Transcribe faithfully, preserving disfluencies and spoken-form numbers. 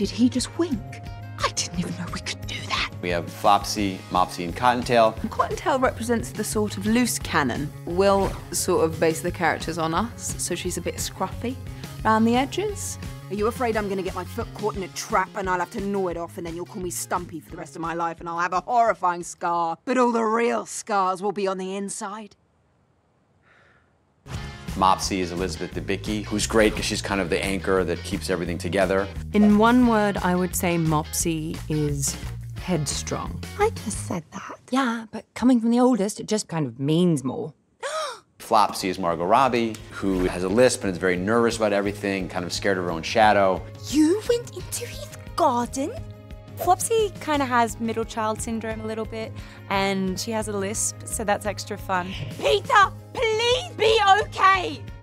Did he just wink? I didn't even know we could do that. We have Flopsy, Mopsy, and Cottontail. Cottontail represents the sort of loose cannon. Will sort of base the characters on us, so she's a bit scruffy around the edges. Are you afraid I'm gonna get my foot caught in a trap and I'll have to gnaw it off and then you'll call me Stumpy for the rest of my life and I'll have a horrifying scar, but all the real scars will be on the inside? Mopsy is Elizabeth Debicki, who's great because she's kind of the anchor that keeps everything together. In one word, I would say Mopsy is headstrong. I just said that. Yeah, but coming from the oldest, it just kind of means more. Flopsy is Margot Robbie, who has a lisp and is very nervous about everything, kind of scared of her own shadow. You went into his garden? Flopsy kind of has middle child syndrome a little bit, and she has a lisp, so that's extra fun. Peter, please be okay!